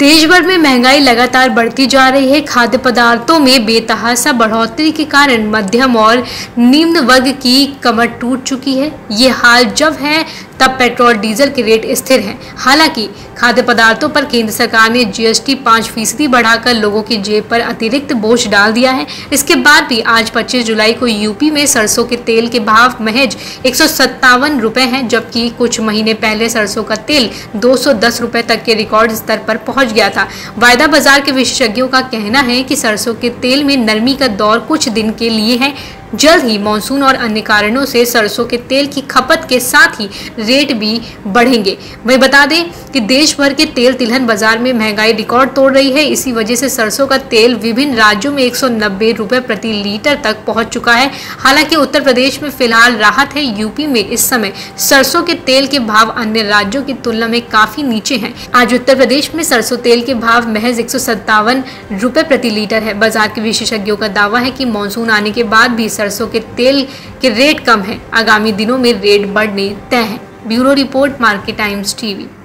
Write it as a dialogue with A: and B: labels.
A: देश भर में महंगाई लगातार बढ़ती जा रही है। खाद्य पदार्थों में बेतहाशा बढ़ोतरी के कारण मध्यम और निम्न वर्ग की कमर टूट चुकी है। ये हाल जब है तब पेट्रोल डीजल के रेट स्थिर हैं। हालांकि खाद्य पदार्थों पर केंद्र सरकार ने जीएसटी 5% बढ़ाकर लोगों की जेब पर अतिरिक्त बोझ डाल दिया है। इसके बाद भी आज 25 जुलाई को यूपी में सरसों के तेल के भाव महज 157 रुपए हैं, जबकि कुछ महीने पहले सरसों का तेल 210 रुपए तक के रिकॉर्ड स्तर पर पहुंच गया था। वायदा बाजार के विशेषज्ञों का कहना है कि सरसों के तेल में नरमी का दौर कुछ दिन के लिए है। जल्द ही मानसून और अन्य कारणों से सरसों के तेल की खपत के साथ ही रेट भी बढ़ेंगे। वहीं बता दें कि देश भर के तेल तिलहन बाजार में महंगाई रिकॉर्ड तोड़ रही है। इसी वजह से सरसों का तेल विभिन्न राज्यों में 190 रुपए प्रति लीटर तक पहुंच चुका है। हालांकि उत्तर प्रदेश में फिलहाल राहत है। यूपी में इस समय सरसों के तेल के भाव अन्य राज्यों की तुलना में काफी नीचे हैं। आज उत्तर प्रदेश में सरसों तेल के भाव महज 157 रुपए प्रति लीटर है। बाजार के विशेषज्ञों का दावा है कि मानसून आने के बाद भी सरसों के तेल के रेट कम है। आगामी दिनों में रेट बढ़ने तय है। Bureau report, market times TV.